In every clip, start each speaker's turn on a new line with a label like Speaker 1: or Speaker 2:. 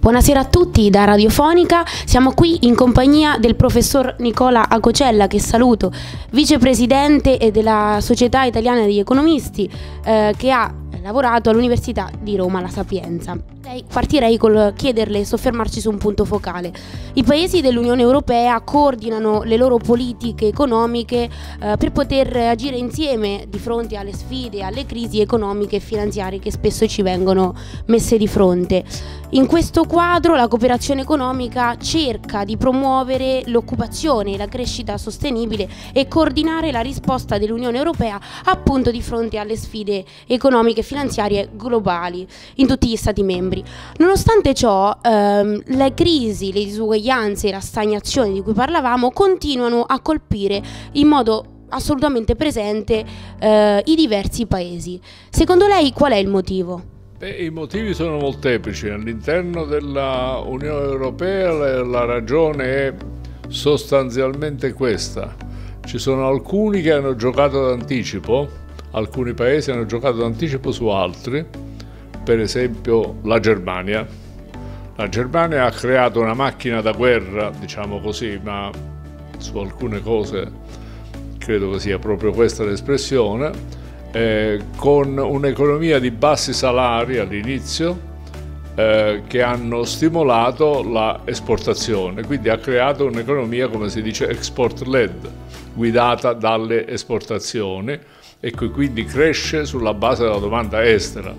Speaker 1: Buonasera a tutti da Radiofonica, siamo qui in compagnia del professor Nicola Acocella, che saluto, vicepresidente della Società Italiana degli Economisti, che ha lavorato all'Università di Roma La Sapienza. Partirei col chiederle, soffermarci su un punto focale. I paesi dell'Unione Europea coordinano le loro politiche economiche per poter agire insieme di fronte alle sfide, alle crisi economiche e finanziarie che spesso ci vengono messe di fronte. In questo quadro la cooperazione economica cerca di promuovere l'occupazione e la crescita sostenibile e coordinare la risposta dell'Unione Europea appunto di fronte alle sfide economiche e finanziarie globali in tutti gli Stati membri. Nonostante ciò, le crisi, le disuguaglianze e la stagnazione di cui parlavamo continuano a colpire in modo assolutamente presente i diversi paesi. Secondo lei qual è il motivo?
Speaker 2: I motivi sono molteplici. All'interno dell'Unione Europea la ragione è sostanzialmente questa. Ci sono alcuni che hanno giocato d'anticipo, alcuni paesi hanno giocato d'anticipo su altri, per esempio la Germania. La Germania ha creato una macchina da guerra, diciamo così, ma su alcune cose credo che sia proprio questa l'espressione, con un'economia di bassi salari all'inizio che hanno stimolato l'esportazione, quindi ha creato un'economia, come si dice, export-led, guidata dalle esportazioni e che quindi cresce sulla base della domanda estera.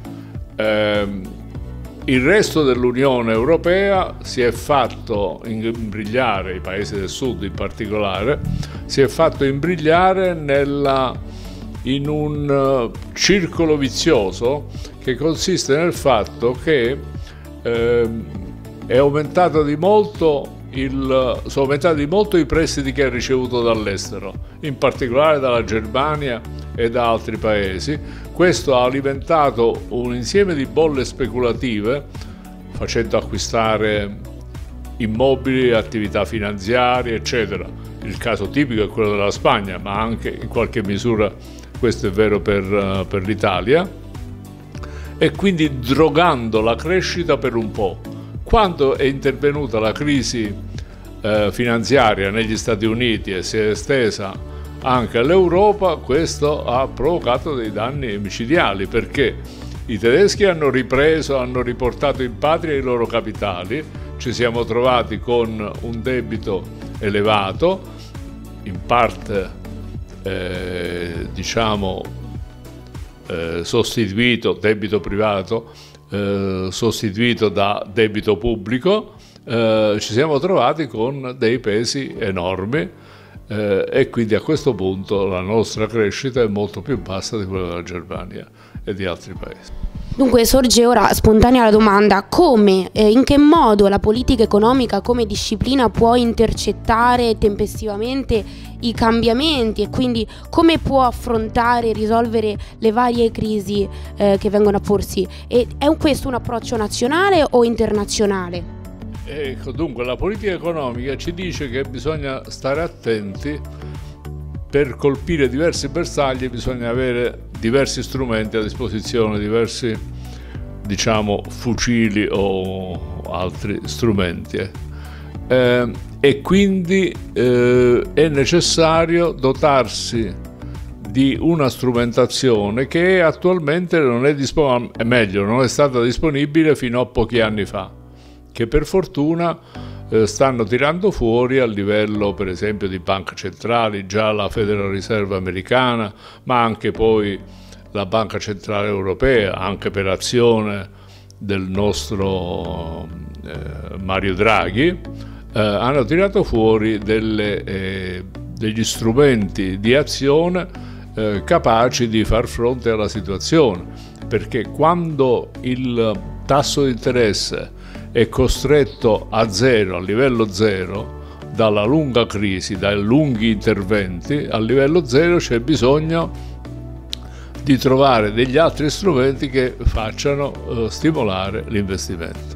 Speaker 2: Il resto dell'Unione Europea si è fatto imbrigliare, i paesi del sud in particolare, si è fatto imbrigliare in un circolo vizioso che consiste nel fatto che sono aumentati di molto i prestiti che ha ricevuto dall'estero, in particolare dalla Germania e da altri paesi. Questo ha alimentato un insieme di bolle speculative, facendo acquistare immobili, attività finanziarie, eccetera. Il caso tipico è quello della Spagna, ma anche in qualche misura questo è vero per l'Italia, e quindi drogando la crescita per un po'. Quando è intervenuta la crisi finanziaria negli Stati Uniti e si è estesa anche all'Europa, questo ha provocato dei danni micidiali, perché i tedeschi hanno riportato in patria i loro capitali, ci siamo trovati con un debito elevato, in parte sostituito, debito privato sostituito da debito pubblico, ci siamo trovati con dei pesi enormi e quindi a questo punto la nostra crescita è molto più bassa di quella della Germania e di altri paesi.
Speaker 1: Dunque sorge ora spontanea la domanda: come, in che modo la politica economica come disciplina può intercettare tempestivamente i cambiamenti e quindi come può affrontare e risolvere le varie crisi che vengono a porsi? E è questo un approccio nazionale o internazionale?
Speaker 2: Ecco, dunque la politica economica ci dice che bisogna stare attenti. Per colpire diversi bersagli bisogna avere diversi strumenti a disposizione, diversi, diciamo, fucili o altri strumenti. E quindi è necessario dotarsi di una strumentazione che attualmente non è stata disponibile fino a pochi anni fa, che per fortuna stanno tirando fuori a livello per esempio di banche centrali, già la Federal Reserve americana, ma anche poi la Banca Centrale Europea, anche per azione del nostro Mario Draghi, hanno tirato fuori degli strumenti di azione capaci di far fronte alla situazione, perché quando il tasso di interesse è costretto a zero, a livello zero, dalla lunga crisi, dai lunghi interventi, a livello zero c'è bisogno di trovare degli altri strumenti che facciano stimolare l'investimento.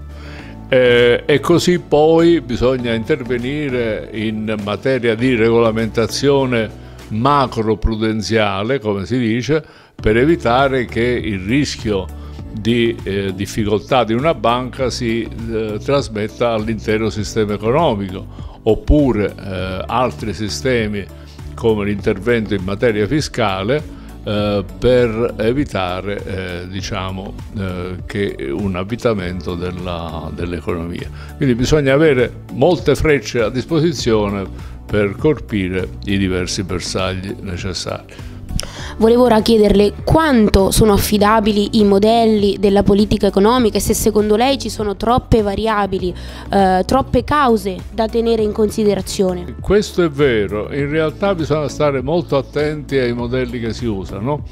Speaker 2: E così poi bisogna intervenire in materia di regolamentazione macroprudenziale, come si dice, per evitare che il rischio di difficoltà di una banca si trasmetta all'intero sistema economico, oppure altri sistemi come l'intervento in materia fiscale per evitare che un avvitamento dell'economia. Quindi bisogna avere molte frecce a disposizione per colpire i diversi bersagli necessari.
Speaker 1: Volevo ora chiederle quanto sono affidabili i modelli della politica economica e se secondo lei ci sono troppe variabili, troppe cause da tenere in considerazione.
Speaker 2: Questo è vero, in realtà bisogna stare molto attenti ai modelli che si usano.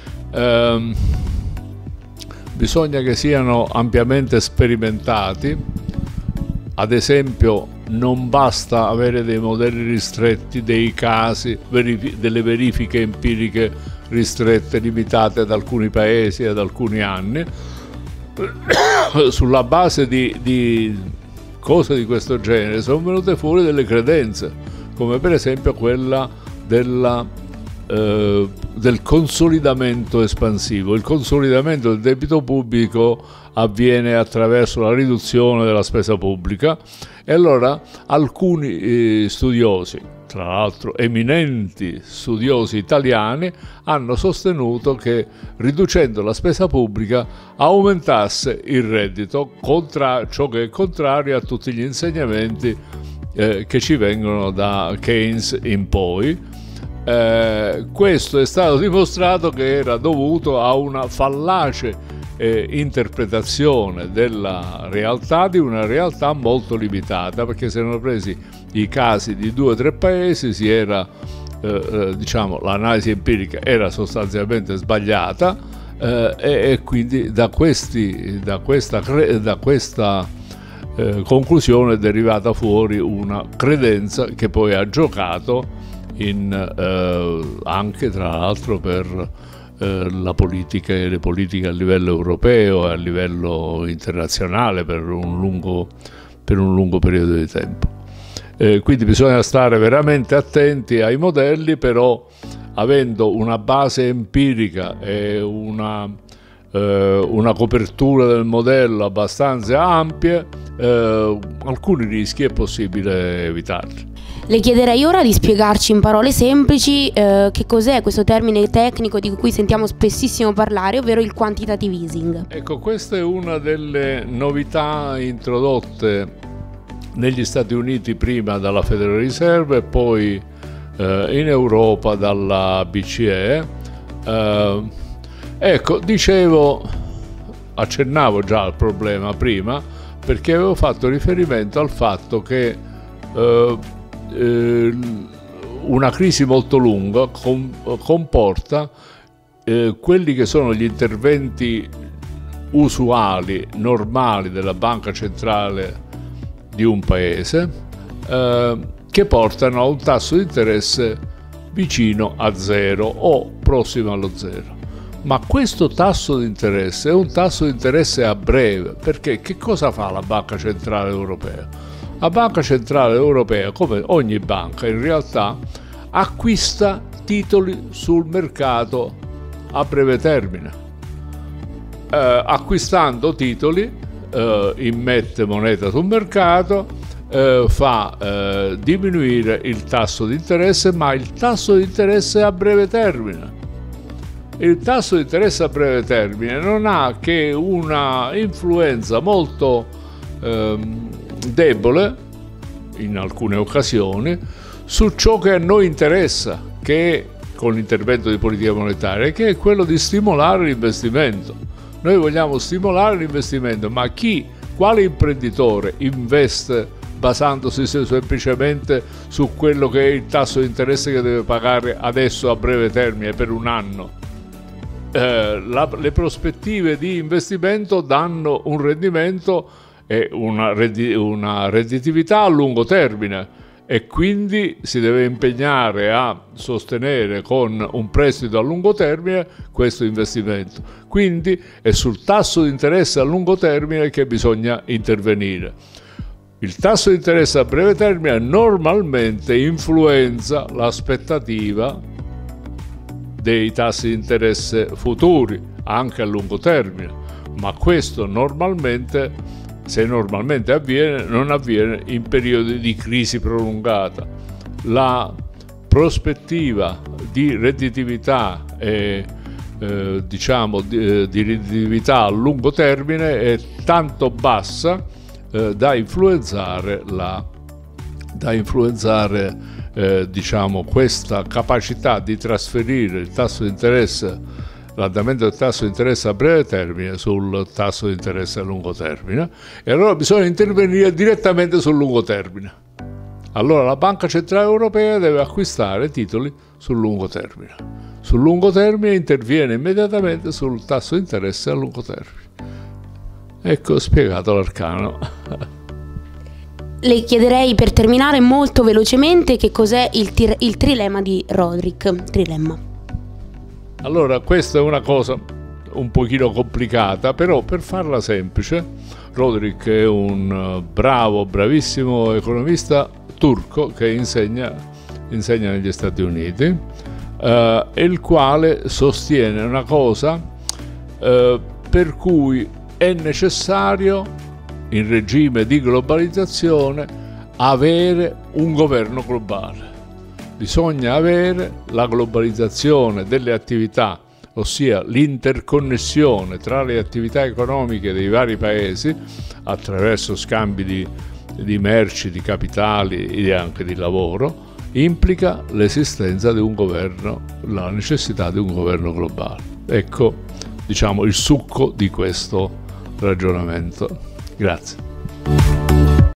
Speaker 2: Bisogna che siano ampiamente sperimentati. Ad esempio, non basta avere dei modelli ristretti, dei casi, delle verifiche empiriche ristrette, limitate ad alcuni paesi, ad alcuni anni. Sulla base di cose di questo genere sono venute fuori delle credenze, come per esempio quella del consolidamento espansivo. Il consolidamento del debito pubblico avviene attraverso la riduzione della spesa pubblica, e allora alcuni studiosi, tra l'altro eminenti studiosi italiani, hanno sostenuto che riducendo la spesa pubblica aumentasse il reddito, ciò che è contrario a tutti gli insegnamenti che ci vengono da Keynes in poi. Questo è stato dimostrato che era dovuto a una fallace interpretazione della realtà, di una realtà molto limitata, perché si erano presi i casi di 2 o 3 paesi, l'analisi empirica era sostanzialmente sbagliata, e quindi da questa conclusione è derivata fuori una credenza che poi ha giocato anche tra l'altro per la politica e le politiche a livello europeo e a livello internazionale per un lungo periodo di tempo. Quindi bisogna stare veramente attenti ai modelli, però avendo una base empirica e una copertura del modello abbastanza ampie, alcuni rischi è possibile evitarli.
Speaker 1: Le chiederei ora di spiegarci in parole semplici che cos'è questo termine tecnico di cui sentiamo spessissimo parlare, ovvero il quantitative easing.
Speaker 2: Ecco, questa è una delle novità introdotte negli Stati Uniti prima dalla Federal Reserve e poi in Europa dalla BCE. Ecco, accennavo già al problema prima, perché avevo fatto riferimento al fatto che una crisi molto lunga comporta quelli che sono gli interventi usuali, normali della banca centrale di un paese, che portano a un tasso di interesse vicino a 0 o prossimo allo 0. Ma questo tasso di interesse è un tasso di interesse a breve, perché che cosa fa la Banca Centrale Europea? La Banca Centrale Europea, come ogni banca, in realtà acquista titoli sul mercato a breve termine. Acquistando titoli, immette moneta sul mercato, fa diminuire il tasso di interesse, ma il tasso di interesse a breve termine. Il tasso di interesse a breve termine non ha che una influenza molto debole, in alcune occasioni, su ciò che a noi interessa, che è, con l'intervento di politica monetaria, che è quello di stimolare l'investimento. Noi vogliamo stimolare l'investimento, ma quale imprenditore investe basandosi semplicemente su quello che è il tasso di interesse che deve pagare adesso a breve termine per un anno? Le prospettive di investimento danno un rendimento e una redditività a lungo termine, e quindi si deve impegnare a sostenere con un prestito a lungo termine questo investimento. Quindi è sul tasso di interesse a lungo termine che bisogna intervenire. Il tasso di interesse a breve termine normalmente influenza l'aspettativa dei tassi di interesse futuri, anche a lungo termine. ma questo normalmente, se normalmente avviene, non avviene in periodi di crisi prolungata. La prospettiva di redditività e di redditività a lungo termine è tanto bassa da influenzare questa capacità di trasferire il tasso di interesse, l'andamento del tasso di interesse a breve termine sul tasso di interesse a lungo termine, e allora bisogna intervenire direttamente sul lungo termine. Allora la Banca Centrale Europea deve acquistare titoli sul lungo termine. Sul lungo termine interviene immediatamente sul tasso di interesse a lungo termine. Ecco spiegato l'arcano.
Speaker 1: Le chiederei, per terminare molto velocemente, che cos'è il trilemma di Rodrik. Trilemma.
Speaker 2: Allora, questa è una cosa un pochino complicata, però per farla semplice, Rodrik è un bravissimo economista turco che insegna negli Stati Uniti, il quale sostiene una cosa per cui è necessario, in regime di globalizzazione, avere un governo globale. Bisogna avere la globalizzazione delle attività, ossia l'interconnessione tra le attività economiche dei vari paesi attraverso scambi di merci, di capitali e anche di lavoro, implica l'esistenza di un governo, la necessità di un governo globale. Ecco, il succo di questo ragionamento. Grazie.